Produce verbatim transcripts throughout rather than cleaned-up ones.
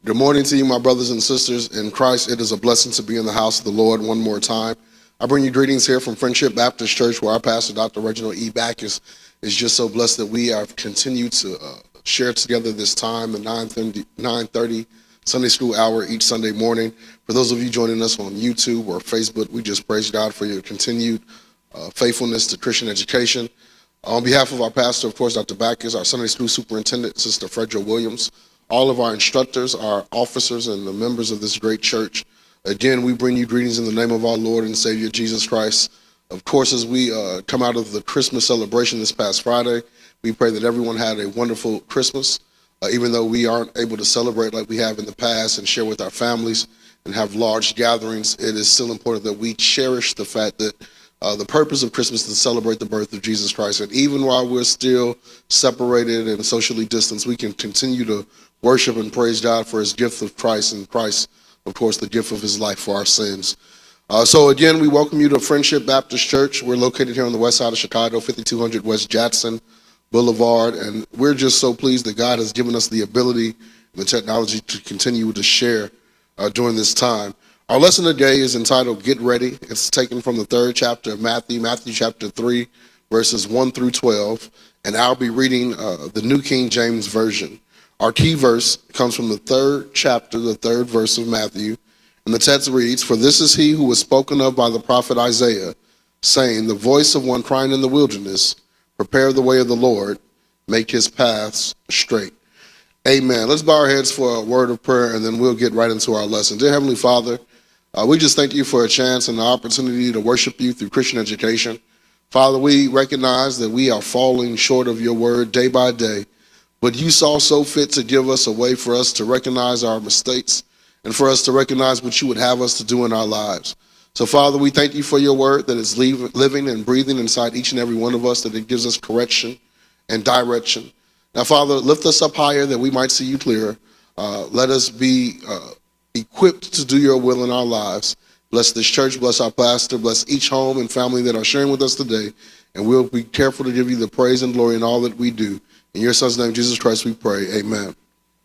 Good morning to you, my brothers and sisters in Christ. It is a blessing to be in the house of the Lord one more time. I bring you greetings here from Friendship Baptist Church, where our pastor, Doctor Reginald E. Backus, is just so blessed that we have continued to uh, share together this time, the nine thirty Sunday school hour each Sunday morning. For those of you joining us on YouTube or Facebook, we just praise God for your continued uh, faithfulness to Christian education. On behalf of our pastor, of course, Doctor Backus, our Sunday school superintendent, Sister Frederick Williams, all of our instructors, our officers, and the members of this great church, again, we bring you greetings in the name of our Lord and Savior, Jesus Christ. Of course, as we uh, come out of the Christmas celebration this past Friday, we pray that everyone had a wonderful Christmas. Uh, even though we aren't able to celebrate like we have in the past and share with our families and have large gatherings, it is still important that we cherish the fact that uh, the purpose of Christmas is to celebrate the birth of Jesus Christ. And even while we're still separated and socially distanced, we can continue to worship and praise God for his gift of Christ, and Christ, of course, the gift of his life for our sins. Uh, so again, we welcome you to Friendship Baptist Church. We're located here on the west side of Chicago, fifty-two hundred West Jackson Boulevard, and we're just so pleased that God has given us the ability and the technology to continue to share uh, during this time. Our lesson today is entitled Get Ready. It's taken from the third chapter of Matthew, Matthew chapter three, verses one through twelve, and I'll be reading uh, the New King James Version. Our key verse comes from the third chapter, the third verse of Matthew, and the text reads, "For this is he who was spoken of by the prophet Isaiah, saying, the voice of one crying in the wilderness, prepare the way of the Lord, make his paths straight." Amen. Let's bow our heads for a word of prayer, and then we'll get right into our lesson. Dear Heavenly Father, uh, we just thank you for a chance and the opportunity to worship you through Christian education. Father, we recognize that we are falling short of your word day by day, but you saw so fit to give us a way for us to recognize our mistakes and for us to recognize what you would have us to do in our lives. So, Father, we thank you for your word that is living and breathing inside each and every one of us, that it gives us correction and direction. Now, Father, lift us up higher that we might see you clearer. Uh, let us be uh, equipped to do your will in our lives. Bless this church, bless our pastor, bless each home and family that are sharing with us today, and we'll be careful to give you the praise and glory in all that we do. In your son's name, Jesus Christ, we pray. Amen.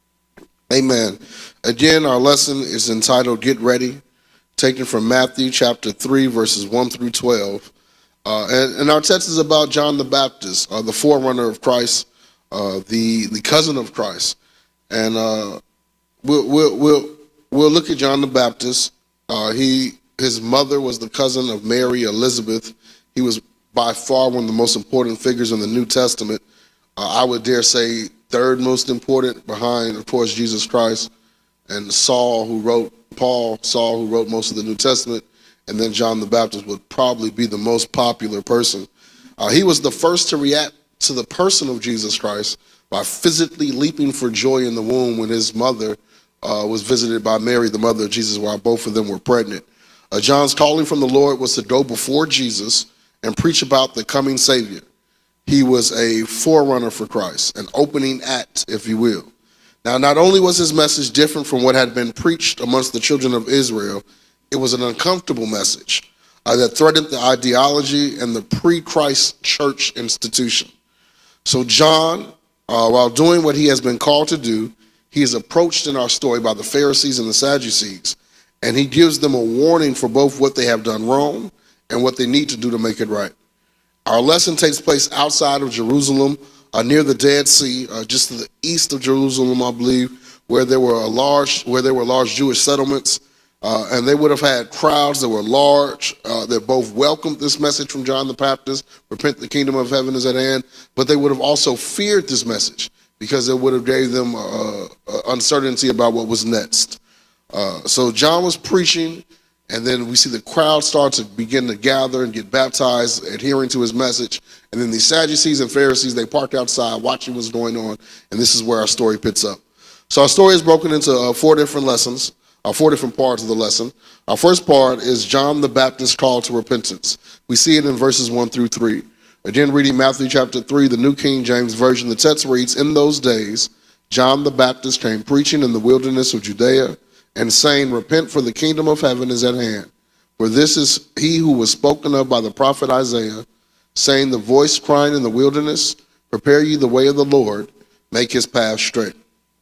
Amen. Again, our lesson is entitled Get Ready, taken from Matthew chapter three, verses one through twelve. Uh, and, and our text is about John the Baptist, uh, the forerunner of Christ, uh, the, the cousin of Christ. And uh, we'll, we'll, we'll, we'll look at John the Baptist. Uh, he, his mother was the cousin of Mary, Elizabeth. He was by far one of the most important figures in the New Testament. Uh, I would dare say third most important, behind, of course, Jesus Christ and Saul, who wrote Paul, Saul, who wrote most of the New Testament, and then John the Baptist would probably be the most popular person. Uh, he was the first to react to the person of Jesus Christ by physically leaping for joy in the womb when his mother uh, was visited by Mary, the mother of Jesus, while both of them were pregnant. Uh, John's calling from the Lord was to go before Jesus and preach about the coming Savior. He was a forerunner for Christ, an opening act, if you will. Now, not only was his message different from what had been preached amongst the children of Israel, it was an uncomfortable message uh, that threatened the ideology and the pre-Christ church institution. So John, uh, while doing what he has been called to do, he is approached in our story by the Pharisees and the Sadducees, and he gives them a warning for both what they have done wrong and what they need to do to make it right. Our lesson takes place outside of Jerusalem, uh, near the Dead Sea, uh, just to the east of Jerusalem, I believe, where there were a large, where there were large Jewish settlements, uh, and they would have had crowds that were large, uh, that both welcomed this message from John the Baptist, repent, the kingdom of heaven is at hand, but they would have also feared this message because it would have gave them uh, uh, uncertainty about what was next. Uh, so John was preaching, and then we see the crowd start to begin to gather and get baptized, adhering to his message. And then the Sadducees and Pharisees, they parked outside watching what's going on. And this is where our story picks up. So our story is broken into uh, four different lessons, uh, four different parts of the lesson. Our first part is John the Baptist's call to repentance. We see it in verses one through three. Again, reading Matthew chapter three, the New King James Version, the text reads, "In those days, John the Baptist came preaching in the wilderness of Judea, and saying, repent, for the kingdom of heaven is at hand. For this is he who was spoken of by the prophet Isaiah, saying, the voice crying in the wilderness, prepare ye the way of the Lord, make his path straight."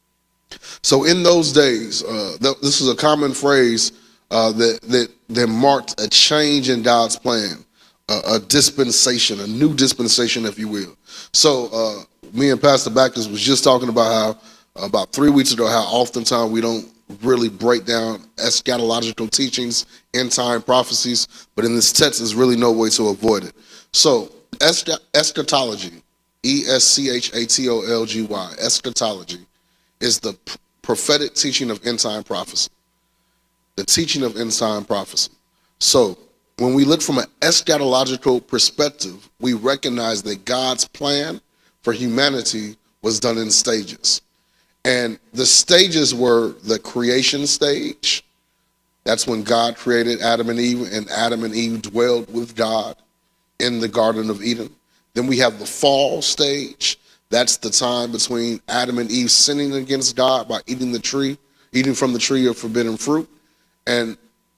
So in those days, uh, th- this is a common phrase uh, that, that, that marked a change in God's plan, a, a dispensation, a new dispensation, if you will. So uh, me and Pastor Backus was just talking about how, about three weeks ago, how oftentimes we don't really break down eschatological teachings, end time prophecies, but in this text, there's really no way to avoid it. So esch- eschatology, E S C H A T O L G Y, eschatology, is the p- prophetic teaching of end time prophecy. The teaching of end time prophecy. So when we look from an eschatological perspective, we recognize that God's plan for humanity was done in stages. And the stages were the creation stage. That's when God created Adam and Eve, and Adam and Eve dwelled with God in the Garden of Eden. Then we have the fall stage. That's the time between Adam and Eve sinning against God by eating the tree, eating from the tree of forbidden fruit. And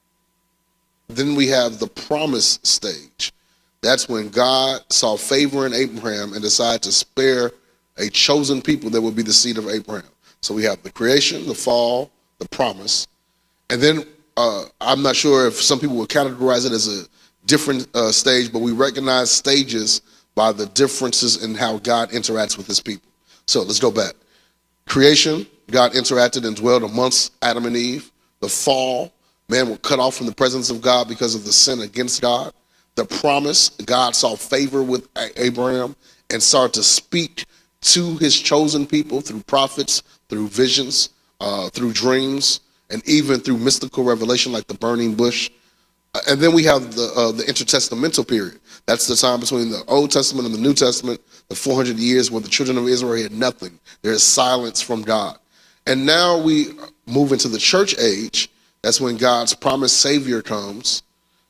then we have the promise stage. That's when God saw favor in Abraham and decided to spare a chosen people that would be the seed of Abraham. So we have the creation, the fall, the promise. And then uh, I'm not sure if some people would categorize it as a different uh, stage, but we recognize stages by the differences in how God interacts with his people. So let's go back. Creation, God interacted and dwelled amongst Adam and Eve. The fall, man was cut off from the presence of God because of the sin against God. The promise, God saw favor with Abraham and started to speak to his chosen people through prophets, through visions, uh, through dreams, and even through mystical revelation like the burning bush. Uh, and then we have the uh, the intertestamental period. That's the time between the Old Testament and the New Testament, the four hundred years where the children of Israel had nothing. There is silence from God. And now we move into the church age. That's when God's promised Savior comes,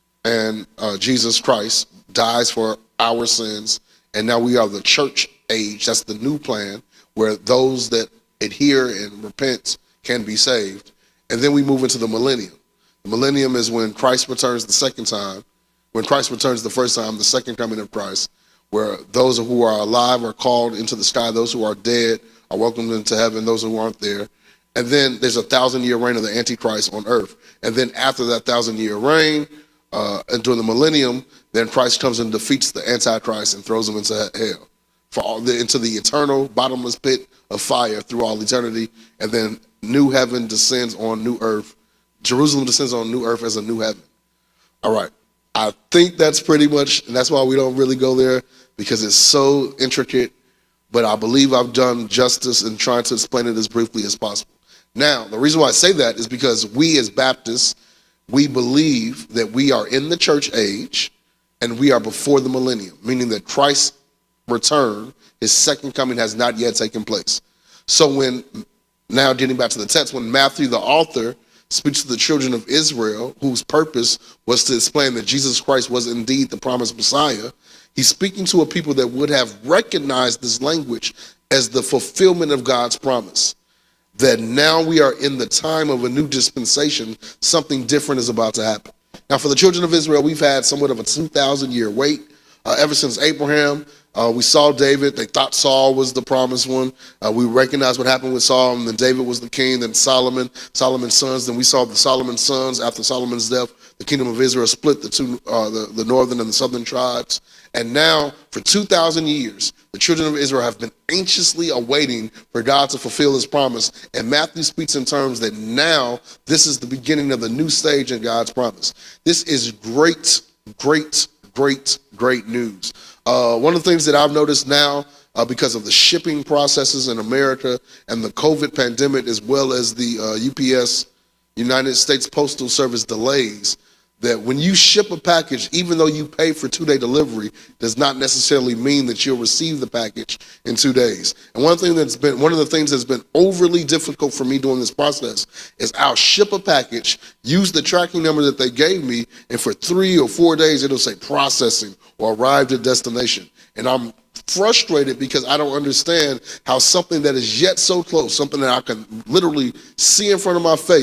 and uh, Jesus Christ dies for our sins. And now we are the church age. That's the new plan, where those that adhere and repent can be saved. And then we move into the millennium. The millennium is when Christ returns the second time. When Christ returns the first time, the second coming of Christ, where those who are alive are called into the sky. Those who are dead are welcomed into heaven. Those who aren't there. And then there's a thousand year reign of the Antichrist on earth. And then after that thousand year reign, uh, and during the millennium, then Christ comes and defeats the Antichrist and throws him into hell, for all the, into the eternal bottomless pit of fire through all eternity. And then new heaven descends on new earth. Jerusalem descends on new earth as a new heaven. All right. I think that's pretty much, and that's why we don't really go there, because it's so intricate, but I believe I've done justice in trying to explain it as briefly as possible. Now, the reason why I say that is because we as Baptists, we believe that we are in the church age and we are before the millennium, meaning that Christ's return, his second coming, has not yet taken place. So when, now getting back to the text, when Matthew, the author, speaks to the children of Israel, whose purpose was to explain that Jesus Christ was indeed the promised Messiah, he's speaking to a people that would have recognized this language as the fulfillment of God's promise. That now we are in the time of a new dispensation, something different is about to happen. Now for the children of Israel, we've had somewhat of a two thousand year wait. Uh, ever since Abraham, uh, we saw David. They thought Saul was the promised one. Uh, we recognized what happened with Saul, and then David was the king, then Solomon, Solomon's sons. Then we saw the Solomon's sons. After Solomon's death, the kingdom of Israel split the two, uh, the, the northern and the southern tribes. And now for two thousand years, the children of Israel have been anxiously awaiting for God to fulfill his promise. And Matthew speaks in terms that now this is the beginning of the new stage in God's promise. This is great, great, great, great news. Uh, one of the things that I've noticed now, uh, because of the shipping processes in America and the COVID pandemic, as well as the uh, U P S, United States Postal Service delays, that when you ship a package, even though you pay for two-day delivery, does not necessarily mean that you'll receive the package in two days. And one thing that's been one of the things that's been overly difficult for me during this process is I'll ship a package, use the tracking number that they gave me, and for three or four days it'll say processing or arrived at destination. And I'm frustrated because I don't understand how something that is yet so close, something that I can literally see in front of my face,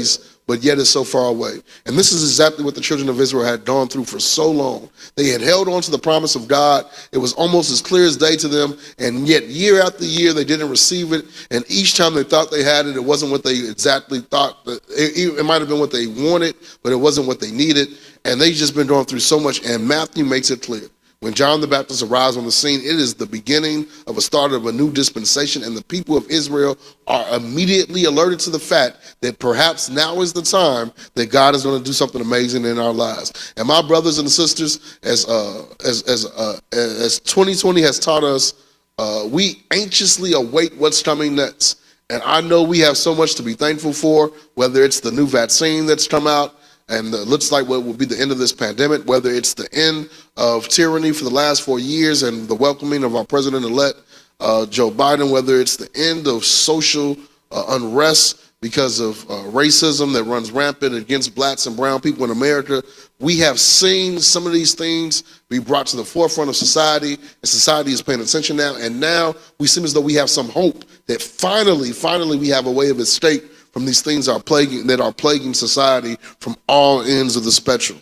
but yet is so far away. And this is exactly what the children of Israel had gone through for so long. They had held on to the promise of God. It was almost as clear as day to them, and yet year after year they didn't receive it. And each time they thought they had it, it wasn't what they exactly thought. It, it might have been what they wanted, but it wasn't what they needed. And they've just been going through so much, and Matthew makes it clear. When John the Baptist arrives on the scene, it is the beginning of a start of a new dispensation, and the people of Israel are immediately alerted to the fact that perhaps now is the time that God is going to do something amazing in our lives. And my brothers and sisters, as uh, as as uh, as twenty twenty has taught us, uh, we anxiously await what's coming next. And I know we have so much to be thankful for, whether it's the new vaccine that's come out, and it looks like what will be the end of this pandemic, whether it's the end of tyranny for the last four years and the welcoming of our president-elect, uh, Joe Biden, whether it's the end of social uh, unrest because of uh, racism that runs rampant against blacks and brown people in America. We have seen some of these things be brought to the forefront of society, and society is paying attention now, and now we seem as though we have some hope that finally, finally we have a way of escape from these things that are plaguing, that are plaguing society from all ends of the spectrum.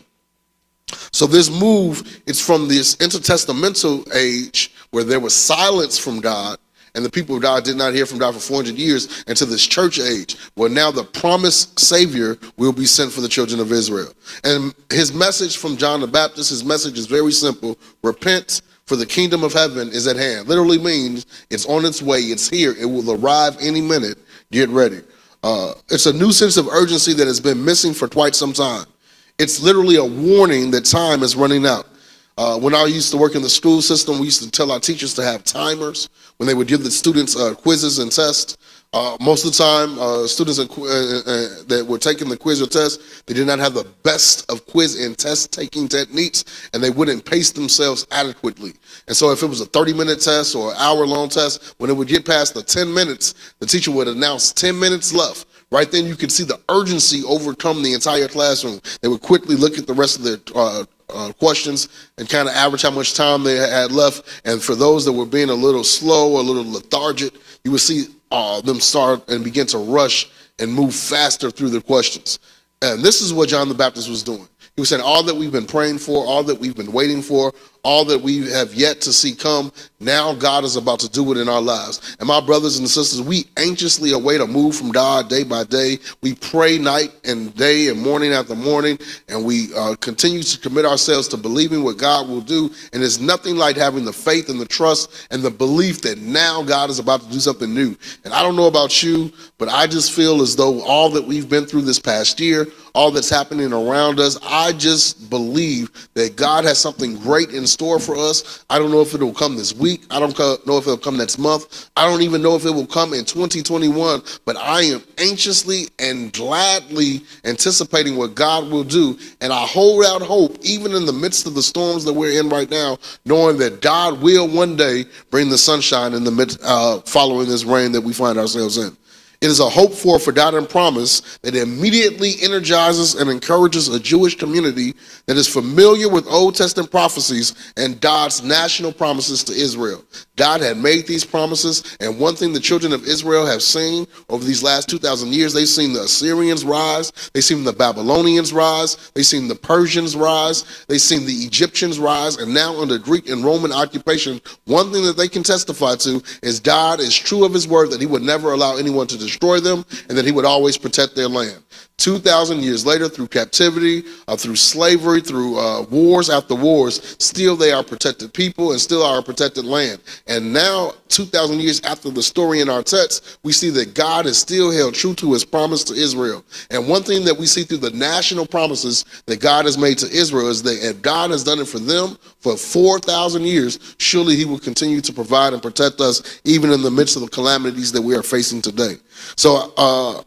So this move, it's from this intertestamental age where there was silence from God, and the people of God did not hear from God for four hundred years, into this church age where now the promised Savior will be sent for the children of Israel. And his message from John the Baptist, his message is very simple: repent, for the kingdom of heaven is at hand. Literally means it's on its way, it's here, it will arrive any minute. Get ready. Uh, it's a new sense of urgency that has been missing for quite some time. It's literally a warning that time is running out. Uh, when I used to work in the school system, we used to tell our teachers to have timers when they would give the students uh, quizzes and tests. Uh, most of the time, uh, students uh, uh, that were taking the quiz or test, they did not have the best of quiz and test taking techniques, and they wouldn't pace themselves adequately. And so if it was a thirty minute test or an hour long test, when it would get past the ten minutes, the teacher would announce ten minutes left. Right then you could see the urgency overcome the entire classroom. They would quickly look at the rest of their uh, uh, questions and kind of average how much time they had left. And for those that were being a little slow or a little lethargic, you would see uh, them start and begin to rush and move faster through their questions. And this is what John the Baptist was doing. He was saying all that we've been praying for, all that we've been waiting for, all that we have yet to see come, now God is about to do it in our lives. And my brothers and sisters, we anxiously await a move from God day by day. We pray night and day and morning after morning, and we uh, continue to commit ourselves to believing what God will do. And it's nothing like having the faith and the trust and the belief that now God is about to do something new. And I don't know about you, but I just feel as though all that we've been through this past year, all that's happening around us, I just believe that God has something great in store for us. I don't know if it'll come this week. I don't know if it'll come next month. I don't even know if it will come in twenty twenty-one, but I am anxiously and gladly anticipating what God will do. And I hold out hope, even in the midst of the storms that we're in right now, knowing that God will one day bring the sunshine in the midst, uh, following this rain that we find ourselves in. It is a hope for a forgotten promise that immediately energizes and encourages a Jewish community that is familiar with Old Testament prophecies and God's national promises to Israel. God had made these promises, and one thing the children of Israel have seen over these last two thousand years, they've seen the Assyrians rise, they've seen the Babylonians rise, they've seen the Persians rise, they've seen the Egyptians rise, and now under Greek and Roman occupation, one thing that they can testify to is God is true of his word that he would never allow anyone to destroy them, and that he would always protect their land. two thousand years later, through captivity, uh, through slavery, through uh, wars after wars, still they are protected people and still are a protected land. And now, two thousand years after the story in our text, we see that God has still held true to his promise to Israel. And one thing that we see through the national promises that God has made to Israel is that if God has done it for them for four thousand years, surely he will continue to provide and protect us even in the midst of the calamities that we are facing today. So, uh,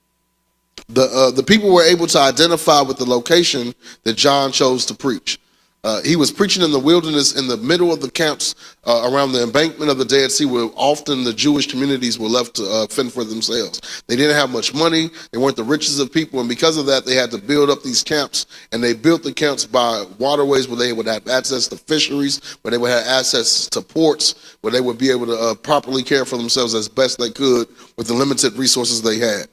The uh, the people were able to identify with the location that John chose to preach. Uh, he was preaching in the wilderness in the middle of the camps uh, around the embankment of the Dead Sea, where often the Jewish communities were left to uh, fend for themselves. They didn't have much money. They weren't the richest of people. And because of that, they had to build up these camps. And they built the camps by waterways where they would have access to fisheries, where they would have access to ports, where they would be able to uh, properly care for themselves as best they could with the limited resources they had.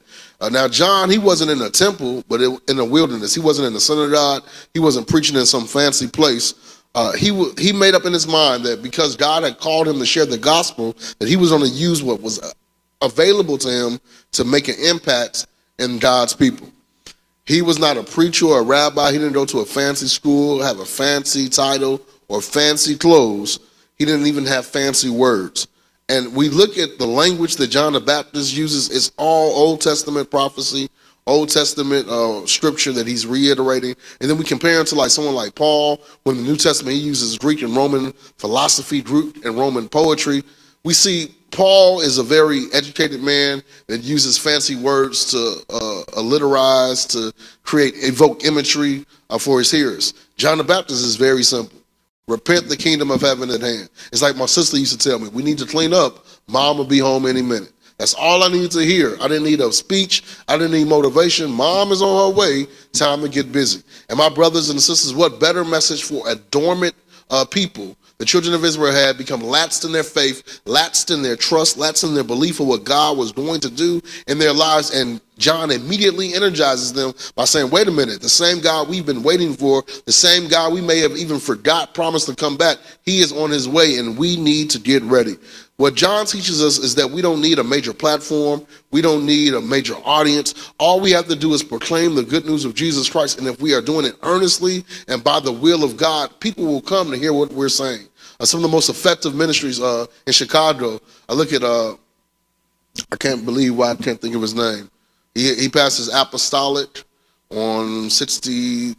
Uh, now, John, he wasn't in a temple, but it, in the wilderness. He wasn't in the synagogue. He wasn't preaching in some fancy place. Uh, he w- he made up in his mind that because God had called him to share the gospel, that he was going to use what was available to him to make an impact in God's people. He was not a preacher or a rabbi. He didn't go to a fancy school, have a fancy title, or fancy clothes. He didn't even have fancy words. And we look at the language that John the Baptist uses. It's all Old Testament prophecy, Old Testament uh, scripture that he's reiterating. And then we compare him to like someone like Paul. When the New Testament, he uses Greek and Roman philosophy, Greek and Roman poetry. We see Paul is a very educated man that uses fancy words to uh, alliterize, to create, evoke imagery uh, for his hearers. John the Baptist is very simple. Repent, the kingdom of heaven at hand. It's like my sister used to tell me, we need to clean up. Mom will be home any minute. That's all I needed to hear. I didn't need a speech. I didn't need motivation. Mom is on her way. Time to get busy. And my brothers and sisters, what better message for a dormant uh, people? The children of Israel had become latched in their faith, latched in their trust, latched in their belief of what God was going to do in their lives. And John immediately energizes them by saying, wait a minute, the same God we've been waiting for, the same God we may have even forgot promised to come back, he is on his way and we need to get ready. What John teaches us is that we don't need a major platform. We don't need a major audience. All we have to do is proclaim the good news of Jesus Christ. And if we are doing it earnestly and by the will of God, people will come to hear what we're saying. Uh, some of the most effective ministries uh, in Chicago, I look at, uh, I can't believe why I can't think of his name. He, he passes Apostolic on sixty-third.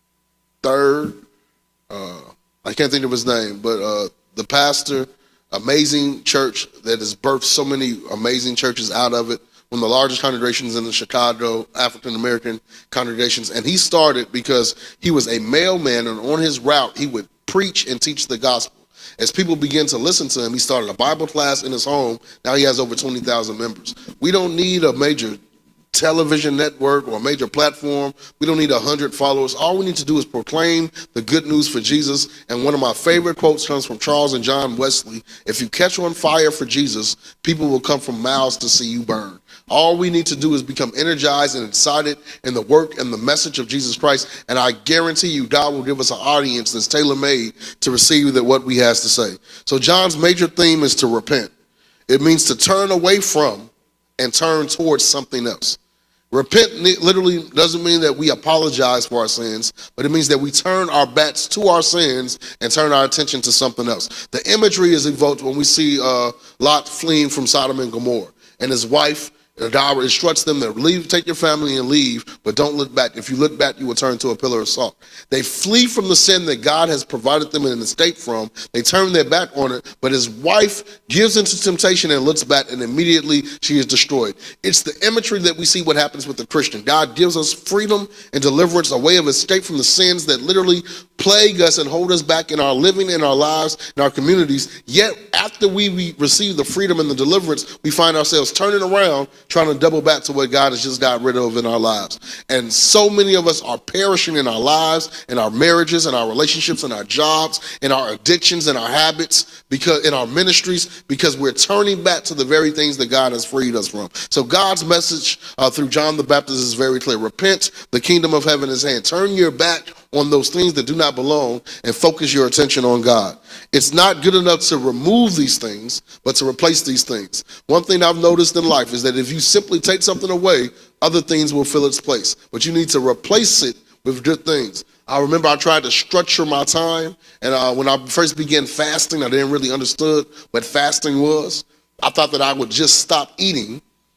Uh, I can't think of his name, but uh, the pastor, amazing church that has birthed so many amazing churches out of it. One of the largest congregations in the Chicago, African-American congregations. And he started because he was a mailman, and on his route, he would preach and teach the gospel. As people began to listen to him, he started a Bible class in his home. Now he has over twenty thousand members. We don't need a major television network or a major platform. We don't need a hundred followers. All we need to do is proclaim the good news for Jesus. And one of my favorite quotes comes from Charles and John Wesley. If you catch on fire for Jesus, people will come from miles to see you burn. All we need to do is become energized and excited in the work and the message of Jesus Christ. And I guarantee you, God will give us an audience that's tailor-made to receive that what we has to say. So John's major theme is to repent. It means to turn away from and turn towards something else. Repent literally doesn't mean that we apologize for our sins, but it means that we turn our backs to our sins and turn our attention to something else. The imagery is evoked when we see uh, Lot fleeing from Sodom and Gomorrah, and his wife, God instructs them to leave, take your family and leave, but don't look back. If you look back, you will turn to a pillar of salt. They flee from the sin that God has provided them in an escape from. They turn their back on it, but his wife gives into temptation and looks back, and immediately she is destroyed. It's the imagery that we see what happens with the Christian. God gives us freedom and deliverance, a way of escape from the sins that literally plague us and hold us back in our living, in our lives, in our communities. Yet after we, we receive the freedom and the deliverance, we find ourselves turning around, trying to double back to what God has just got rid of in our lives. And so many of us are perishing in our lives, in our marriages, in our relationships, in our jobs, in our addictions, in our habits, because in our ministries, because we're turning back to the very things that God has freed us from. So God's message uh, through John the Baptist is very clear. Repent, the kingdom of heaven is at hand. Turn your back on those things that do not belong and focus your attention on God. It's not good enough to remove these things, but to replace these things. One thing I've noticed in life is that if you simply take something away, other things will fill its place. But you need to replace it with good things. I remember I tried to structure my time, and uh, when I first began fasting, I didn't really understood what fasting was. I thought that I would just stop eating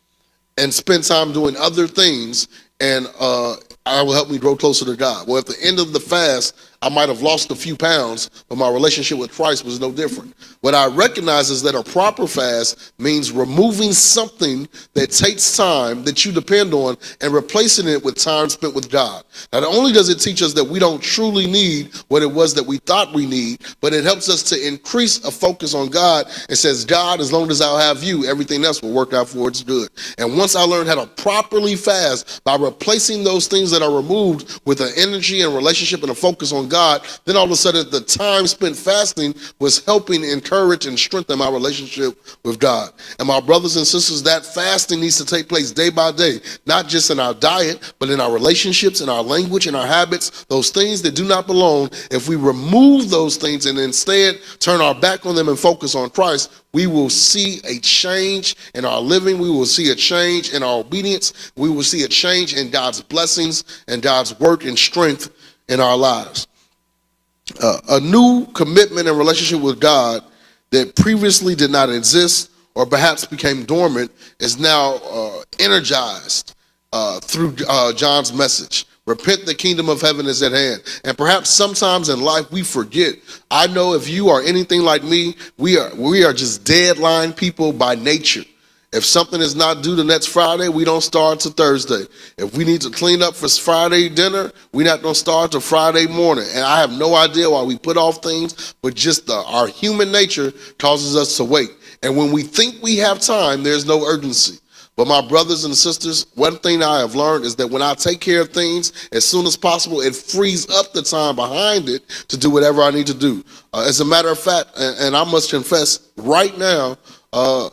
and spend time doing other things, and uh, I will help me grow closer to God. Well, at the end of the fast, I might have lost a few pounds, but my relationship with Christ was no different. What I recognize is that a proper fast means removing something that takes time that you depend on and replacing it with time spent with God. Not only does it teach us that we don't truly need what it was that we thought we need, but it helps us to increase a focus on God and says, God, as long as I'll have you, everything else will work out for its good. And once I learned how to properly fast by replacing those things that are removed with an energy and relationship and a focus on God, God, then all of a sudden the time spent fasting was helping encourage and strengthen my relationship with God. And my brothers and sisters, that fasting needs to take place day by day, not just in our diet, but in our relationships, in our language, in our habits, those things that do not belong. If we remove those things and instead turn our back on them and focus on Christ, we will see a change in our living. We will see a change in our obedience. We will see a change in God's blessings and God's work and strength in our lives. Uh, a new commitment and relationship with God that previously did not exist or perhaps became dormant is now uh, energized uh, through uh, John's message. Repent, the kingdom of heaven is at hand. And perhaps sometimes in life we forget. I know if you are anything like me, we are we are just deadline people by nature. If something is not due the next Friday, we don't start till Thursday. If we need to clean up for Friday dinner, we're not going to start till Friday morning. And I have no idea why we put off things, but just the, our human nature causes us to wait. And when we think we have time, there's no urgency. But my brothers and sisters, one thing I have learned is that when I take care of things as soon as possible, it frees up the time behind it to do whatever I need to do. Uh, as a matter of fact, and, and I must confess right now, uh,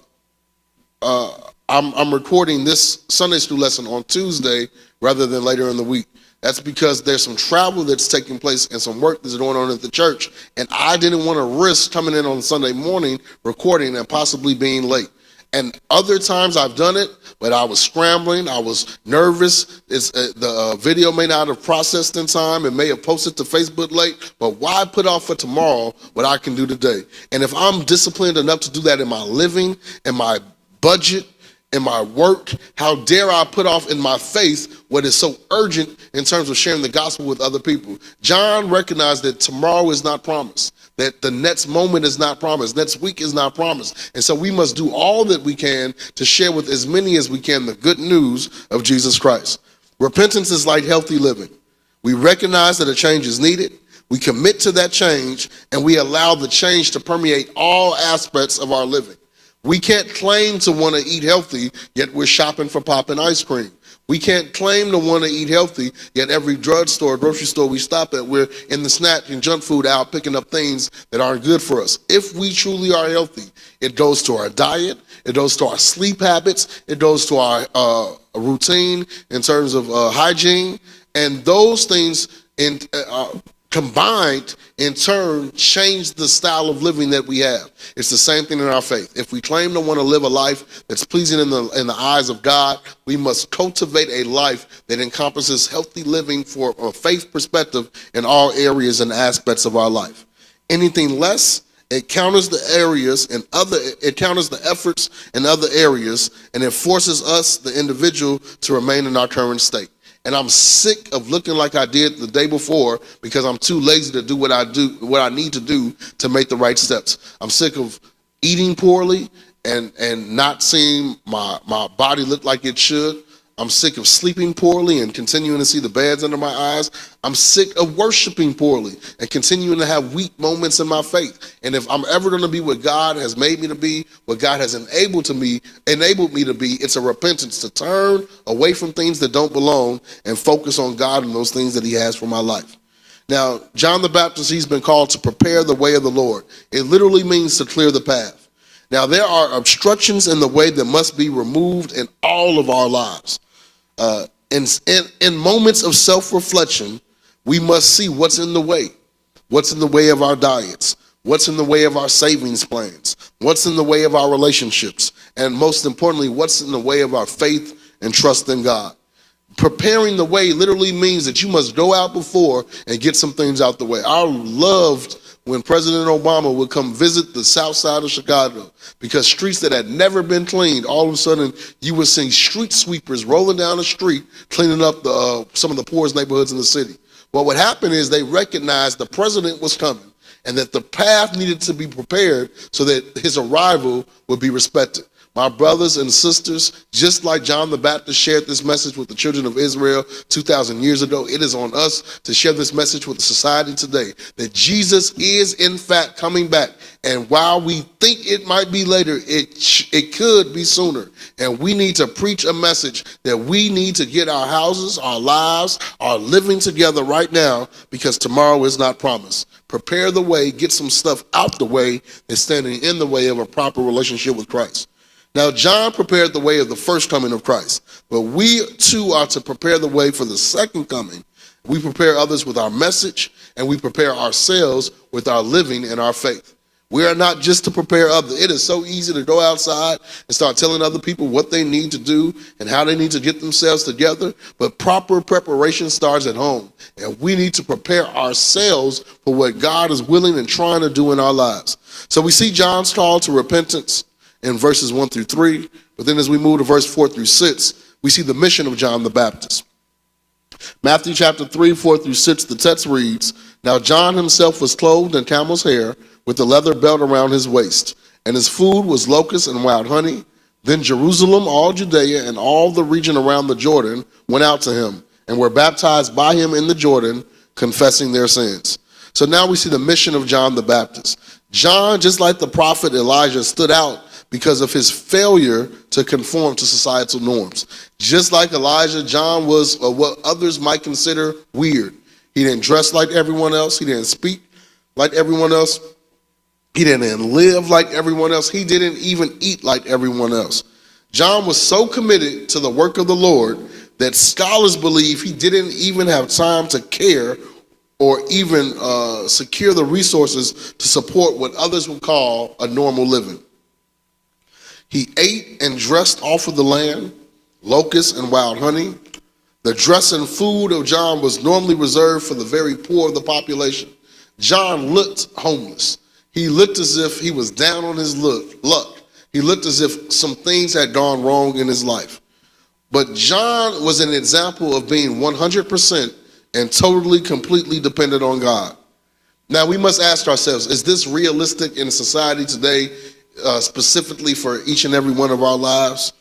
uh, I'm, I'm recording this Sunday school lesson on Tuesday rather than later in the week. That's because there's some travel that's taking place and some work that's going on at the church. And I didn't want to risk coming in on Sunday morning recording and possibly being late. And other times I've done it, but I was scrambling, I was nervous. It's, uh, the uh, video may not have processed in time, it may have posted to Facebook late, but why put off for tomorrow what I can do today? And if I'm disciplined enough to do that in my living, in my budget, in my work, how dare I put off in my faith what is so urgent in terms of sharing the gospel with other people? John recognized that tomorrow is not promised, that the next moment is not promised, next week is not promised. And so we must do all that we can to share with as many as we can the good news of Jesus Christ. Repentance is like healthy living. We recognize that a change is needed, we commit to that change, and we allow the change to permeate all aspects of our living. We can't claim to want to eat healthy, yet we're shopping for popping ice cream. We can't claim to want to eat healthy, yet every drugstore, grocery store we stop at, we're in the snack and junk food out picking up things that aren't good for us. If we truly are healthy, it goes to our diet, it goes to our sleep habits, it goes to our uh, routine in terms of uh, hygiene, and those things in uh, combined in turn change the style of living that we have. It's the same thing in our faith. If we claim to want to live a life that's pleasing in the in the eyes of God, we must cultivate a life that encompasses healthy living for a faith perspective in all areas and aspects of our life. Anything less, it counters the areas and other it counters the efforts in other areas, and it forces us, the individual, to remain in our current state. And I'm sick of looking like I did the day before because I'm too lazy to do what I do, what I need to do to make the right steps. I'm sick of eating poorly and, and not seeing my, my body look like it should. I'm sick of sleeping poorly and continuing to see the bags under my eyes. I'm sick of worshiping poorly and continuing to have weak moments in my faith. And if I'm ever going to be what God has made me to be, what God has enabled to me, enabled me to be, it's a repentance to turn away from things that don't belong and focus on God and those things that he has for my life. Now, John the Baptist, he's been called to prepare the way of the Lord. It literally means to clear the path. Now, there are obstructions in the way that must be removed in all of our lives. Uh, in, in, in moments of self-reflection, we must see what's in the way. What's in the way of our diets? What's in the way of our savings plans? What's in the way of our relationships? And most importantly, what's in the way of our faith and trust in God? Preparing the way literally means that you must go out before and get some things out the way. I loved when President Obama would come visit the south side of Chicago, because streets that had never been cleaned, all of a sudden you would see street sweepers rolling down the street, cleaning up the, uh, some of the poorest neighborhoods in the city. Well, what happened is they recognized the president was coming and that the path needed to be prepared so that his arrival would be respected. My brothers and sisters, just like John the Baptist shared this message with the children of Israel two thousand years ago, it is on us to share this message with the society today, that Jesus is in fact coming back. And while we think it might be later, it, it could be sooner. And we need to preach a message that we need to get our houses, our lives, our living together right now, because tomorrow is not promised. Prepare the way, get some stuff out the way that's standing in the way of a proper relationship with Christ. Now, John prepared the way of the first coming of Christ, but we too are to prepare the way for the second coming. We prepare others with our message, and we prepare ourselves with our living and our faith. We are not just to prepare others. It is so easy to go outside and start telling other people what they need to do and how they need to get themselves together, but proper preparation starts at home, and we need to prepare ourselves for what God is willing and trying to do in our lives. So we see John's call to repentance in verses one through three, but then as we move to verse four through six, we see the mission of John the Baptist. Matthew chapter three, four through six, the text reads, "Now John himself was clothed in camel's hair, with a leather belt around his waist, and his food was locusts and wild honey. Then Jerusalem, all Judea, and all the region around the Jordan went out to him, and were baptized by him in the Jordan, confessing their sins." So now we see the mission of John the Baptist. John, just like the prophet Elijah, stood out because of his failure to conform to societal norms. Just like Elijah, John was uh, what others might consider weird. He didn't dress like everyone else. He didn't speak like everyone else. He didn't live like everyone else. He didn't even eat like everyone else. John was so committed to the work of the Lord that scholars believe he didn't even have time to care or even uh, secure the resources to support what others would call a normal living. He ate and dressed off of the land, locusts and wild honey. The dress and food of John was normally reserved for the very poor of the population. John looked homeless. He looked as if he was down on his luck. He looked as if some things had gone wrong in his life. But John was an example of being one hundred percent and totally, completely dependent on God. Now, we must ask ourselves, is this realistic in society today, uh, specifically for each and every one of our lives?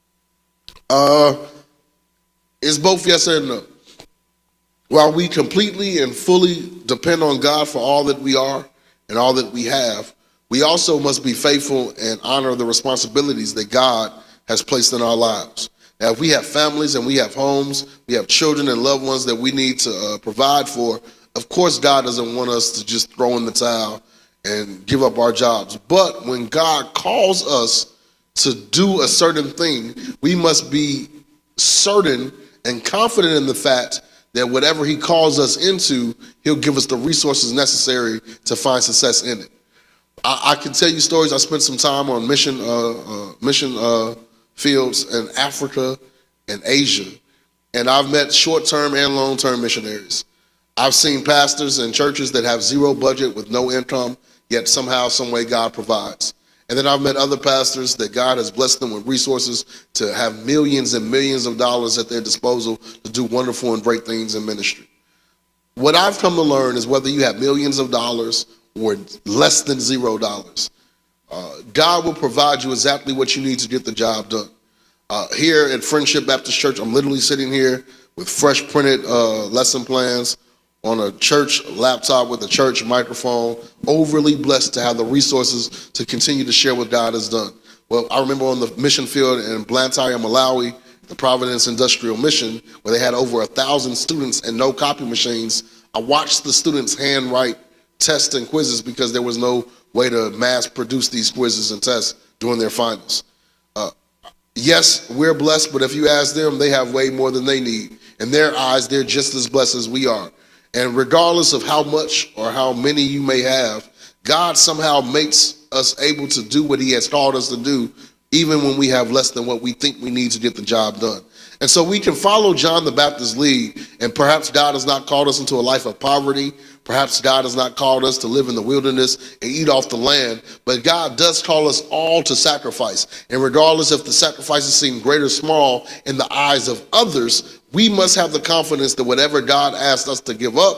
Uh, it's both yes and no. While we completely and fully depend on God for all that we are and all that we have, we also must be faithful and honor the responsibilities that God has placed in our lives. Now, if we have families and we have homes, we have children and loved ones that we need to uh, provide for, of course God doesn't want us to just throw in the towel and give up our jobs. But when God calls us to do a certain thing, we must be certain and confident in the fact that whatever he calls us into, he'll give us the resources necessary to find success in it. I, I can tell you stories. I spent some time on mission uh, uh, mission uh, fields in Africa and Asia, and I've met short-term and long-term missionaries. I've seen pastors and churches that have zero budget with no income, yet somehow, some way God provides. And then I've met other pastors that God has blessed them with resources to have millions and millions of dollars at their disposal to do wonderful and great things in ministry. What I've come to learn is whether you have millions of dollars or less than zero dollars, uh, God will provide you exactly what you need to get the job done. Uh, here at Friendship Baptist Church, I'm literally sitting here with fresh printed uh, lesson plans on a church laptop with a church microphone, overly blessed to have the resources to continue to share what God has done. Well, I remember on the mission field in Blantyre, Malawi, the Providence Industrial Mission, where they had over a thousand students and no copy machines. I watched the students handwrite tests and quizzes because there was no way to mass produce these quizzes and tests during their finals. Uh, yes, we're blessed, but if you ask them, they have way more than they need. In their eyes, they're just as blessed as we are. And regardless of how much or how many you may have, God somehow makes us able to do what he has called us to do, even when we have less than what we think we need to get the job done. And so we can follow John the Baptist's lead, and perhaps God has not called us into a life of poverty. Perhaps God has not called us to live in the wilderness and eat off the land, but God does call us all to sacrifice. And regardless if the sacrifices seem great or small in the eyes of others, we must have the confidence that whatever God asks us to give up,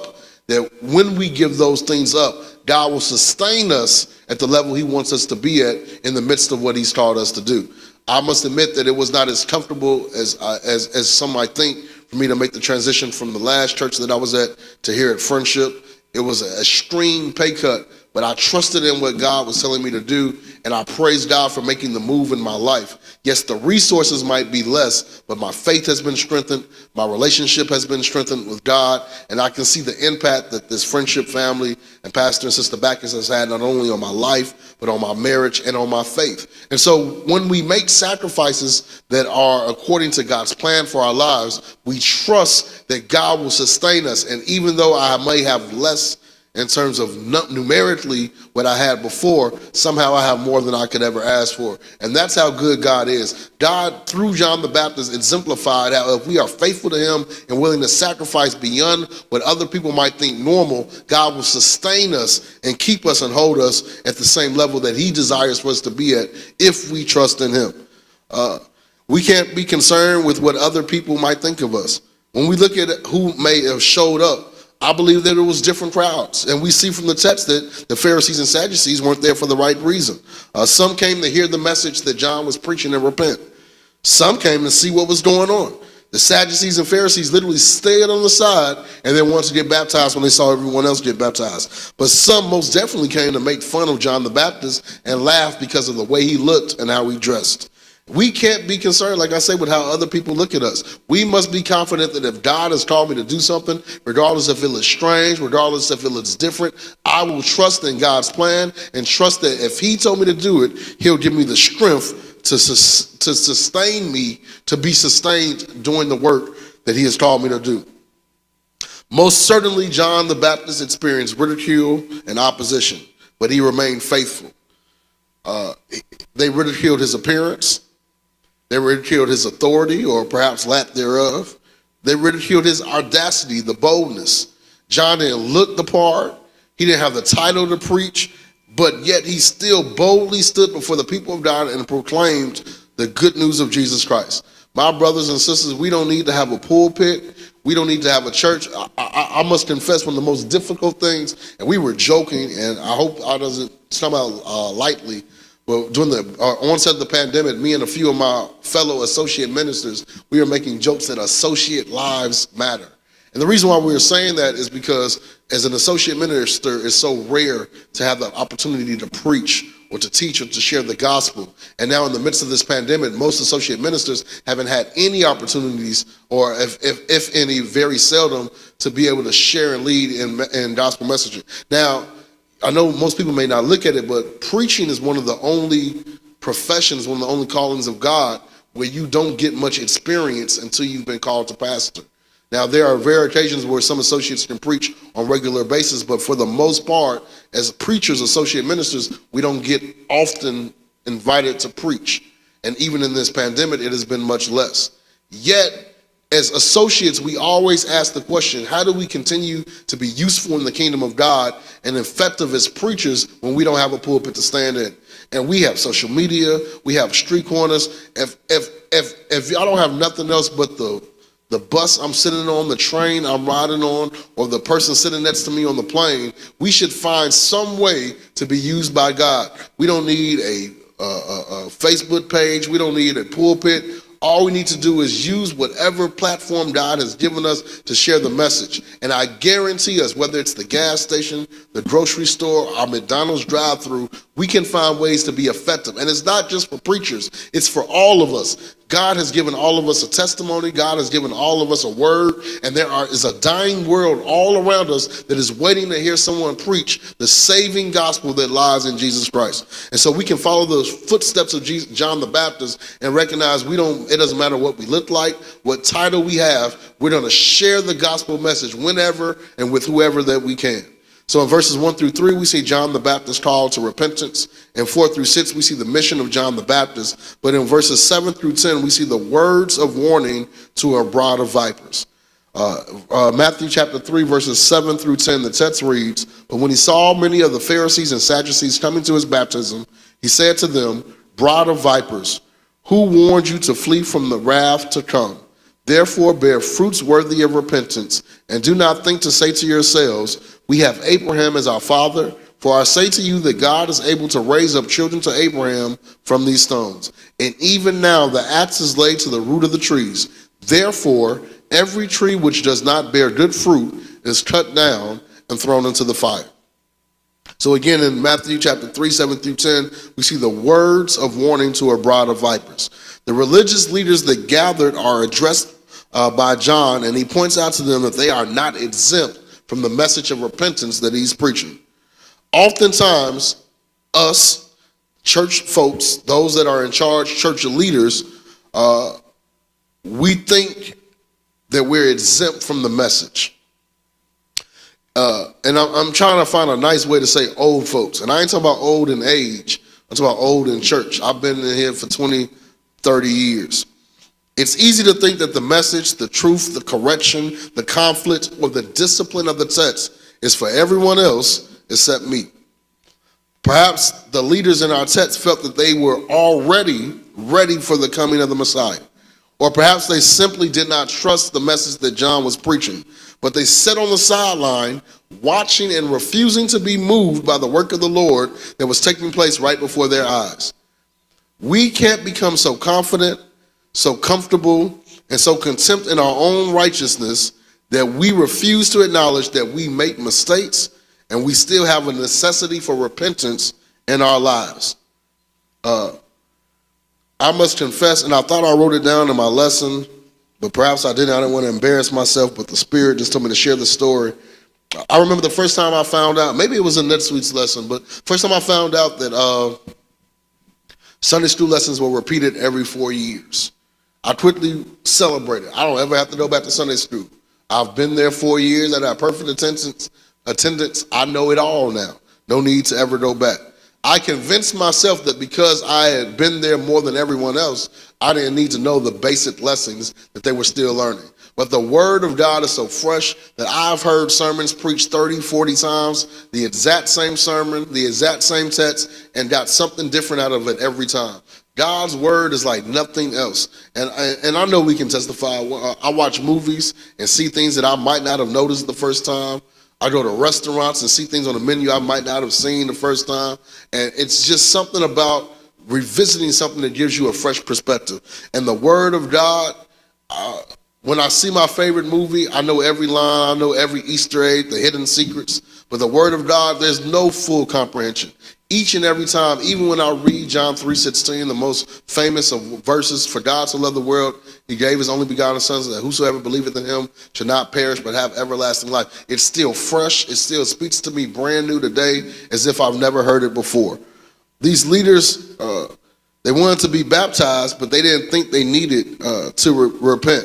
that when we give those things up, God will sustain us at the level he wants us to be at in the midst of what he's called us to do. I must admit that it was not as comfortable as, uh, as, as some might think for me to make the transition from the last church that I was at to here at Friendship. It was an extreme pay cut, but I trusted in what God was telling me to do, and I praise God for making the move in my life. Yes, the resources might be less, but my faith has been strengthened, my relationship has been strengthened with God, and I can see the impact that this Friendship family and Pastor and Sister Backus has had not only on my life, but on my marriage and on my faith. And so when we make sacrifices that are according to God's plan for our lives, we trust that God will sustain us. And even though I may have less in terms of numerically what I had before, somehow I have more than I could ever ask for. And that's how good God is. God, through John the Baptist, exemplified how if we are faithful to him and willing to sacrifice beyond what other people might think normal, God will sustain us and keep us and hold us at the same level that he desires for us to be at if we trust in him. Uh, we can't be concerned with what other people might think of us. When we look at who may have showed up, I believe that it was different crowds. And we see from the text that the Pharisees and Sadducees weren't there for the right reason. Uh, some came to hear the message that John was preaching and repent. Some came to see what was going on. The Sadducees and Pharisees literally stayed on the side and then wanted to get baptized when they saw everyone else get baptized. But some most definitely came to make fun of John the Baptist and laugh because of the way he looked and how he dressed. We can't be concerned, like I say, with how other people look at us. We must be confident that if God has called me to do something, regardless if it looks strange, regardless if it looks different, I will trust in God's plan and trust that if he told me to do it, he'll give me the strength to, sus- to sustain me, to be sustained doing the work that he has called me to do. Most certainly, John the Baptist experienced ridicule and opposition, but he remained faithful. Uh, they ridiculed his appearance. They ridiculed his authority, or perhaps lack thereof. They ridiculed his audacity, the boldness. John didn't look the part. He didn't have the title to preach, but yet he still boldly stood before the people of God and proclaimed the good news of Jesus Christ. My brothers and sisters, we don't need to have a pulpit. We don't need to have a church. I, I, I must confess, one of the most difficult things, and we were joking, and I hope I doesn't come out uh, lightly, but during the uh, onset of the pandemic, me and a few of my fellow associate ministers, we were making jokes that associate lives matter. And the reason why we were saying that is because as an associate minister, it's so rare to have the opportunity to preach or to teach or to share the gospel. And now in the midst of this pandemic, most associate ministers haven't had any opportunities, or if, if, if any, very seldom, to be able to share and lead in, in gospel messaging. Now, I know most people may not look at it, but preaching is one of the only professions, one of the only callings of God where you don't get much experience until you've been called to pastor. Now, there are rare occasions where some associates can preach on a regular basis, but for the most part, as preachers, associate ministers, we don't get often invited to preach. And even in this pandemic, it has been much less. Yet, as associates, we always ask the question, how do we continue to be useful in the kingdom of God and effective as preachers when we don't have a pulpit to stand in? And we have social media, we have street corners. If if if if y'all don't have nothing else but the the bus I'm sitting on, the train I'm riding on, or the person sitting next to me on the plane, we should find some way to be used by God. We don't need a, a, a, a Facebook page. We don't need a pulpit. All we need to do is use whatever platform God has given us to share the message. And I guarantee us, whether it's the gas station, the grocery store, our McDonald's drive-thru, we can find ways to be effective. And it's not just for preachers, it's for all of us. God has given all of us a testimony. God has given all of us a word. And there are, is a dying world all around us that is waiting to hear someone preach the saving gospel that lies in Jesus Christ. And so we can follow those footsteps of Jesus, John the Baptist, and recognize we don't, it doesn't matter what we look like, what title we have, we're going to share the gospel message whenever and with whoever that we can. So in verses one through three, we see John the Baptist called to repentance. And four through six, we see the mission of John the Baptist. But in verses seven through ten, we see the words of warning to a brood of vipers. Uh, uh, Matthew chapter three, verses seven through ten, the text reads, "But when he saw many of the Pharisees and Sadducees coming to his baptism, he said to them, 'Brood of vipers, who warned you to flee from the wrath to come? Therefore bear fruits worthy of repentance, and do not think to say to yourselves, we have Abraham as our father. For I say to you that God is able to raise up children to Abraham from these stones. And even now the axe is laid to the root of the trees. Therefore, every tree which does not bear good fruit is cut down and thrown into the fire. So again, in Matthew chapter three, seven through ten, we see the words of warning to a bride of vipers. The religious leaders that gathered are addressed uh, by John, and he points out to them that they are not exempt from the message of repentance that he's preaching. Oftentimes, us, church folks, those that are in charge, church leaders, uh, we think that we're exempt from the message. Uh, and I'm, I'm trying to find a nice way to say old folks. And I ain't talking about old in age. I'm talking about old in church. I've been in here for twenty, thirty years. It's easy to think that the message, the truth, the correction, the conflict, or the discipline of the text is for everyone else except me. Perhaps the leaders in our text felt that they were already ready for the coming of the Messiah. Or perhaps they simply did not trust the message that John was preaching, but they sat on the sideline watching and refusing to be moved by the work of the Lord that was taking place right before their eyes. We can't become so confident, so comfortable, and so contempt in our own righteousness that we refuse to acknowledge that we make mistakes and we still have a necessity for repentance in our lives. Uh, I must confess, and I thought I wrote it down in my lesson, but perhaps I didn't. I didn't want to embarrass myself, but the Spirit just told me to share the story. I remember the first time I found out, maybe it was a NetSuite's lesson, but first time I found out that uh, Sunday school lessons were repeated every four years. I quickly celebrated. I don't ever have to go back to Sunday school. I've been there four years. I got perfect attendance. Attendance. I know it all now. No need to ever go back. I convinced myself that because I had been there more than everyone else, I didn't need to know the basic lessons that they were still learning. But the word of God is so fresh that I've heard sermons preached thirty, forty times, the exact same sermon, the exact same text, and got something different out of it every time. God's word is like nothing else. And, and I know we can testify. I watch movies and see things that I might not have noticed the first time. I go to restaurants and see things on the menu I might not have seen the first time. And it's just something about revisiting something that gives you a fresh perspective. And the word of God, uh, when I see my favorite movie, I know every line, I know every Easter egg, the hidden secrets. But the word of God, there's no full comprehension. Each and every time, even when I read John three sixteen, the most famous of verses, for God so loved the world, he gave his only begotten son, so that whosoever believeth in him should not perish but have everlasting life. It's still fresh. It still speaks to me brand new today as if I've never heard it before. These leaders, uh, they wanted to be baptized, but they didn't think they needed uh, to re- repent.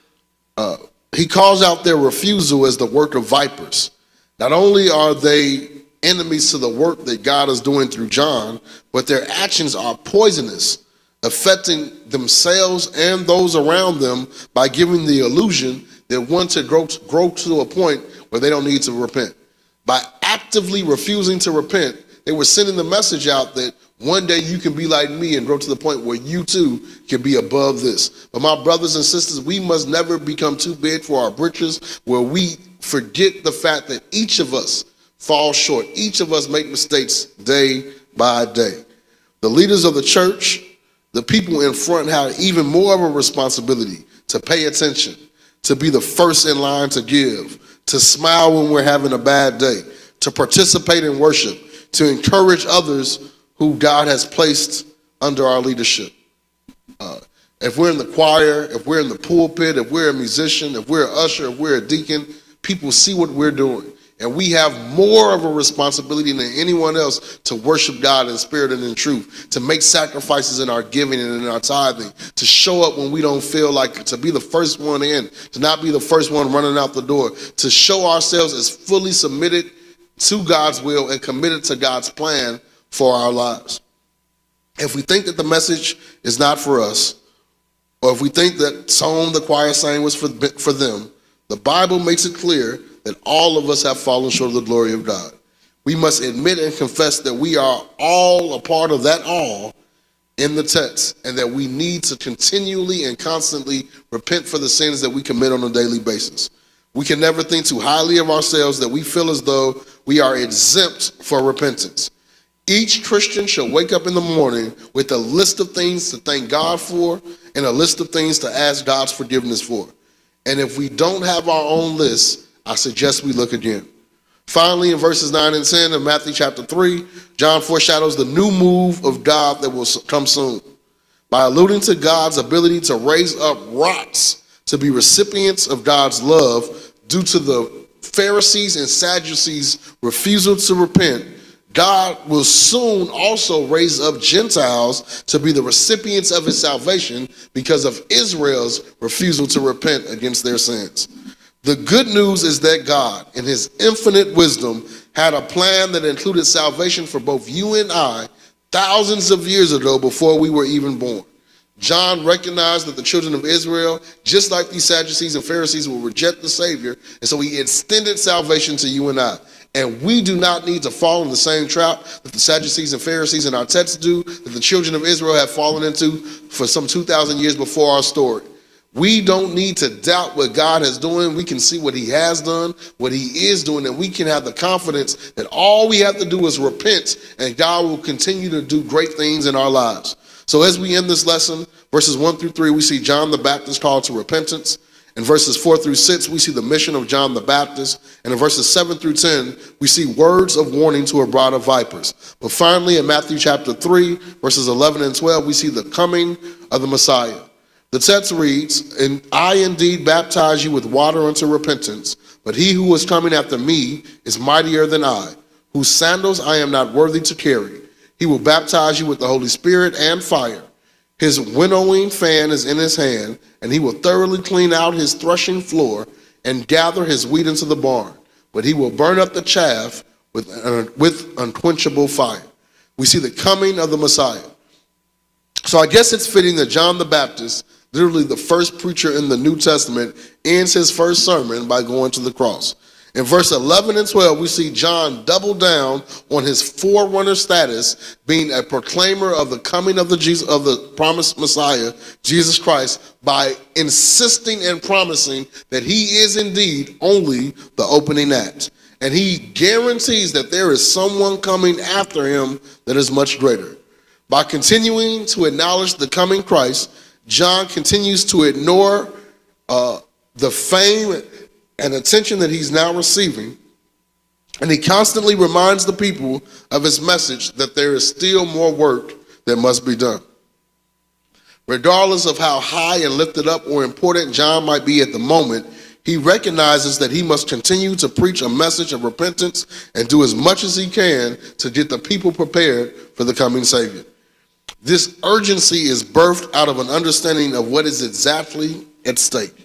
Uh, he calls out their refusal as the work of vipers. Not only are they enemies to the work that God is doing through John, but their actions are poisonous, affecting themselves and those around them by giving the illusion that one to grow, grow to a point where they don't need to repent. By actively refusing to repent, they were sending the message out that one day you can be like me and grow to the point where you too can be above this. But my brothers and sisters, we must never become too big for our britches, where we forget the fact that each of us fall short. Each of us make mistakes day by day. The leaders of the church, the people in front, have even more of a responsibility to pay attention, to be the first in line to give, to smile when we're having a bad day, to participate in worship, to encourage others who God has placed under our leadership. Uh, if we're in the choir, if we're in the pulpit, if we're a musician, if we're an usher, if we're a deacon, people see what we're doing. And we have more of a responsibility than anyone else to worship God in spirit and in truth, to make sacrifices in our giving and in our tithing, to show up when we don't feel like it, to be the first one in, to not be the first one running out the door, to show ourselves as fully submitted to God's will and committed to God's plan for our lives. If we think that the message is not for us, or if we think that song the choir sang was for, for them, the Bible makes it clear that all of us have fallen short of the glory of God. We must admit and confess that we are all a part of that all, in the text, and that we need to continually and constantly repent for the sins that we commit on a daily basis. We can never think too highly of ourselves that we feel as though we are exempt for repentance. Each Christian should wake up in the morning with a list of things to thank God for and a list of things to ask God's forgiveness for. And if we don't have our own list, I suggest we look again. Finally, in verses nine and ten of Matthew chapter three, John foreshadows the new move of God that will come soon. By alluding to God's ability to raise up rocks to be recipients of God's love due to the Pharisees and Sadducees' refusal to repent, God will soon also raise up Gentiles to be the recipients of his salvation because of Israel's refusal to repent against their sins. The good news is that God, in his infinite wisdom, had a plan that included salvation for both you and I thousands of years ago before we were even born. John recognized that the children of Israel, just like these Sadducees and Pharisees, will reject the Savior, and so he extended salvation to you and I. And we do not need to fall in the same trap that the Sadducees and Pharisees in our text do, that the children of Israel have fallen into for some two thousand years before our story. We don't need to doubt what God is doing. We can see what he has done, what he is doing, and we can have the confidence that all we have to do is repent, and God will continue to do great things in our lives. So as we end this lesson, verses one through three, we see John the Baptist called to repentance. In verses four through six, we see the mission of John the Baptist. And in verses seven through ten, we see words of warning to a bride of vipers. But finally, in Matthew chapter three, verses eleven and twelve, we see the coming of the Messiah. The text reads, "And I indeed baptize you with water unto repentance, but he who is coming after me is mightier than I, whose sandals I am not worthy to carry. He will baptize you with the Holy Spirit and fire. His winnowing fan is in his hand, and he will thoroughly clean out his threshing floor and gather his wheat into the barn. But he will burn up the chaff with, uh, with unquenchable fire." We see the coming of the Messiah. So I guess it's fitting that John the Baptist, literally the first preacher in the New Testament, ends his first sermon by going to the cross. In verse eleven and twelve, we see John double down on his forerunner status, being a proclaimer of the coming of the Jesus, of the promised Messiah, Jesus Christ, by insisting and promising that he is indeed only the opening act. And he guarantees that there is someone coming after him that is much greater. By continuing to acknowledge the coming Christ, John continues to ignore uh, the fame and attention that he's now receiving, and he constantly reminds the people of his message that there is still more work that must be done. Regardless of how high and lifted up or important John might be at the moment, he recognizes that he must continue to preach a message of repentance and do as much as he can to get the people prepared for the coming Savior. This urgency is birthed out of an understanding of what is exactly at stake.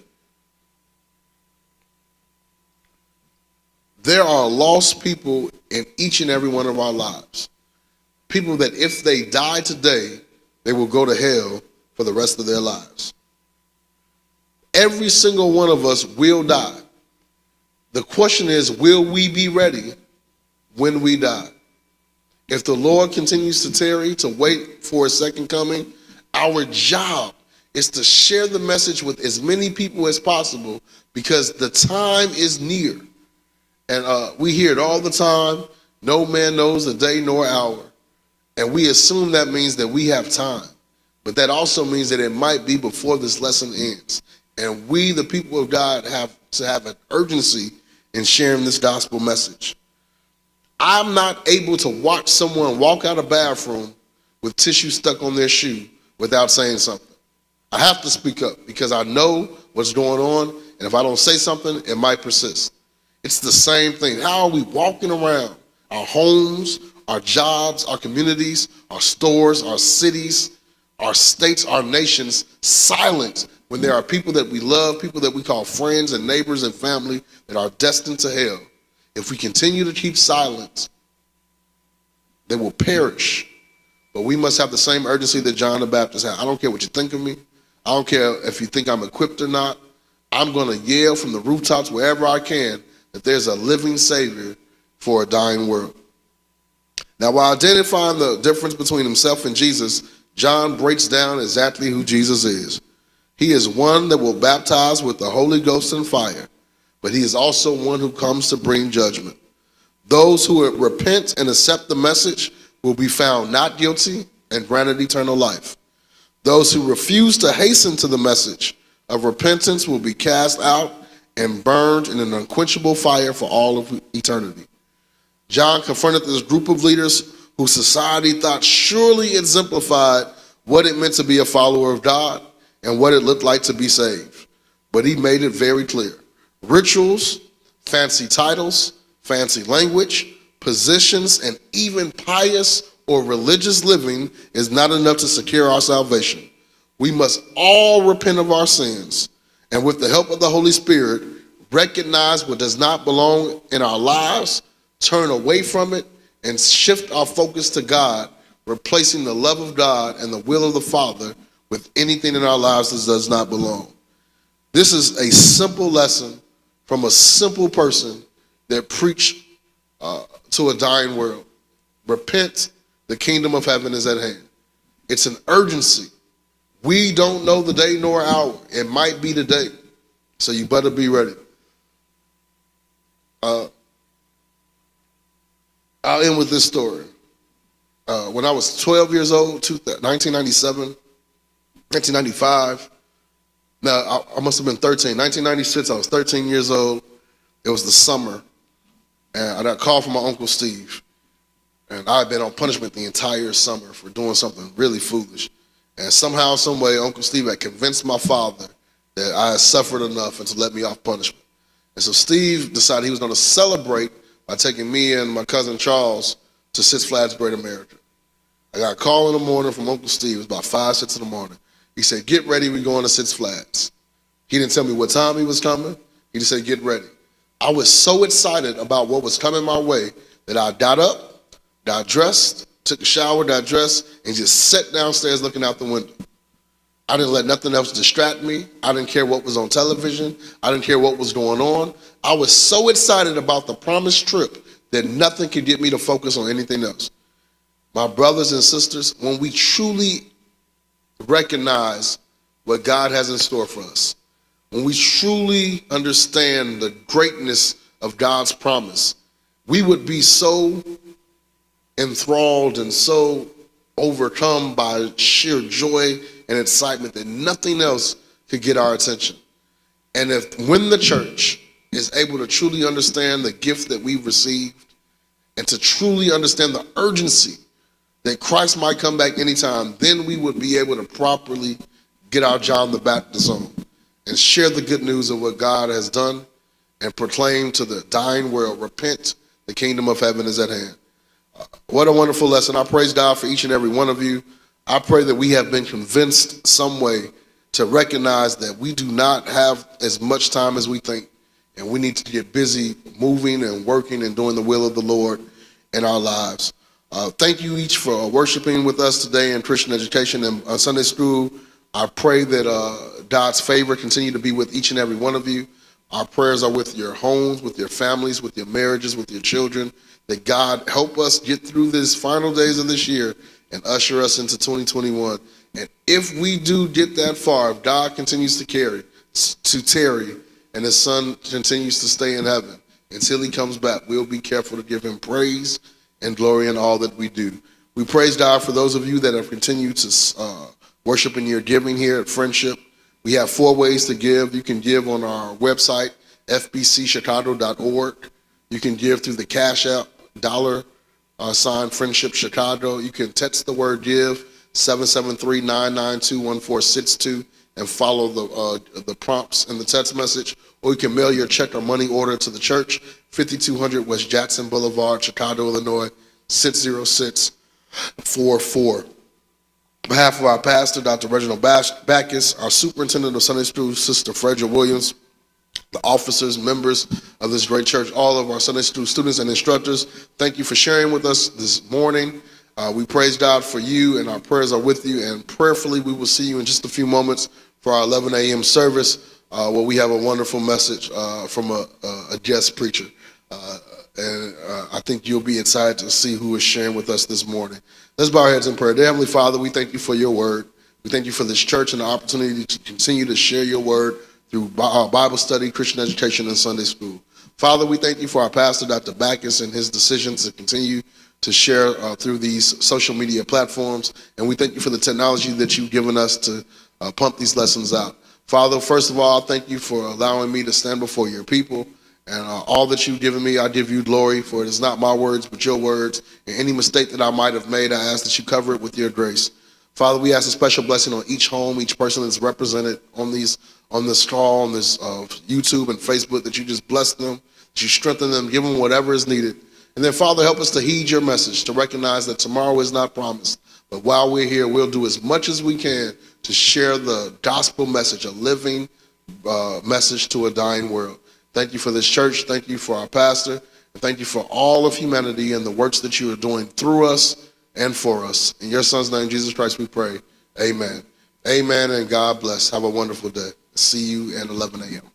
There are lost people in each and every one of our lives. People that if they die today, they will go to hell for the rest of their lives. Every single one of us will die. The question is, will we be ready when we die? If the Lord continues to tarry, to wait for his second coming, our job is to share the message with as many people as possible, because the time is near. And uh, we hear it all the time. No man knows the day nor hour. And we assume that means that we have time. But that also means that it might be before this lesson ends. And we, the people of God, have to have an urgency in sharing this gospel message. I'm not able to watch someone walk out of a bathroom with tissue stuck on their shoe without saying something. I have to speak up because I know what's going on. And if I don't say something, it might persist. It's the same thing. How are we walking around our homes, our jobs, our communities, our stores, our cities, our states, our nations, silent when there are people that we love, people that we call friends and neighbors and family that are destined to hell? If we continue to keep silent, they will perish. But we must have the same urgency that John the Baptist had. I don't care what you think of me. I don't care if you think I'm equipped or not. I'm going to yell from the rooftops wherever I can that there's a living Savior for a dying world. Now, while identifying the difference between himself and Jesus, John breaks down exactly who Jesus is. He is one that will baptize with the Holy Ghost and fire, but he is also one who comes to bring judgment. Those who repent and accept the message will be found not guilty and granted eternal life. Those who refuse to hasten to the message of repentance will be cast out and burned in an unquenchable fire for all of eternity. John confronted this group of leaders whose society thought surely exemplified what it meant to be a follower of God and what it looked like to be saved. But he made it very clear. Rituals, fancy titles, fancy language, positions, and even pious or religious living is not enough to secure our salvation. We must all repent of our sins, and with the help of the Holy Spirit, recognize what does not belong in our lives, turn away from it, and shift our focus to God, replacing the love of God and the will of the Father with anything in our lives that does not belong. This is a simple lesson from a simple person that preached uh, to a dying world. Repent, the kingdom of heaven is at hand. It's an urgency. We don't know the day nor hour. It might be today, so you better be ready. Uh, I'll end with this story. Uh, when I was twelve years old, nineteen ninety-seven, nineteen ninety-five, now I, I must have been thirteen. nineteen ninety-six, I was thirteen years old. It was the summer, and I got a call from my Uncle Steve. And I had been on punishment the entire summer for doing something really foolish. And somehow, some way, Uncle Steve had convinced my father that I had suffered enough and to let me off punishment. And so Steve decided he was going to celebrate by taking me and my cousin Charles to Six Flags Great America. I got a call in the morning from Uncle Steve. It was about five, six in the morning. He said, get ready, we're going to Six Flags. He didn't tell me what time he was coming. He just said, get ready. I was so excited about what was coming my way that I got up, got dressed, took a shower, got dressed, and just sat downstairs looking out the window. I didn't let nothing else distract me. I didn't care what was on television. I didn't care what was going on. I was so excited about the promised trip that nothing could get me to focus on anything else. My brothers and sisters, when we truly recognize what God has in store for us, when we truly understand the greatness of God's promise, we would be so enthralled and so overcome by sheer joy and excitement that nothing else could get our attention. And if when the church is able to truly understand the gift that we've received and to truly understand the urgency that Christ might come back anytime, then we would be able to properly get our John the Baptist on and share the good news of what God has done and proclaim to the dying world, repent, the kingdom of heaven is at hand. Uh, what a wonderful lesson. I praise God for each and every one of you. I pray that we have been convinced some way to recognize that we do not have as much time as we think, and we need to get busy moving and working and doing the will of the Lord in our lives. Uh, thank you each for worshiping with us today in Christian Education and uh, Sunday School. I pray that uh, God's favor continue to be with each and every one of you. Our prayers are with your homes, with your families, with your marriages, with your children, that God help us get through these final days of this year and usher us into twenty twenty-one. And if we do get that far, if God continues to carry, to tarry, and his son continues to stay in heaven until he comes back, we'll be careful to give him praise and glory in all that we do. We praise God for those of you that have continued to uh, worship in your giving here at Friendship. We have four ways to give. You can give on our website, f b c chicago dot org. You can give through the Cash App, dollar uh, sign Friendship Chicago. You can text the word give, seven seven three, nine nine two, one four six two, and follow the, uh, the prompts in the text message. Or you can mail your check or money order to the church, fifty-two hundred West Jackson Boulevard, Chicago, Illinois, six zero six four four. On behalf of our pastor, Doctor Reginald Backus, our superintendent of Sunday School, Sister Fredra Williams, the officers, members of this great church, all of our Sunday School students and instructors, thank you for sharing with us this morning. Uh, we praise God for you, and our prayers are with you. And prayerfully, we will see you in just a few moments for our eleven a m service, uh, where we have a wonderful message uh, from a, a guest preacher. Uh, and uh, I think you'll be excited to see who is sharing with us this morning. Let's bow our heads in prayer. Dear Heavenly Father, we thank you for your word. We thank you for this church and the opportunity to continue to share your word through Bible study, Christian education, and Sunday school. Father, we thank you for our pastor, Doctor Backus, and his decisions to continue to share uh, through these social media platforms. And we thank you for the technology that you've given us to uh, pump these lessons out. Father, first of all, thank you for allowing me to stand before your people. And uh, all that you've given me, I give you glory, for it is not my words, but your words. And any mistake that I might have made, I ask that you cover it with your grace. Father, we ask a special blessing on each home, each person that's represented on these, on this call, on this uh, YouTube and Facebook, that you just bless them, that you strengthen them, give them whatever is needed. And then, Father, help us to heed your message, to recognize that tomorrow is not promised. But while we're here, we'll do as much as we can to share the gospel message, a living uh, message to a dying world. Thank you for this church. Thank you for our pastor. And thank you for all of humanity and the works that you are doing through us and for us. In your son's name, Jesus Christ, we pray. Amen. Amen, and God bless. Have a wonderful day. See you at eleven a.m.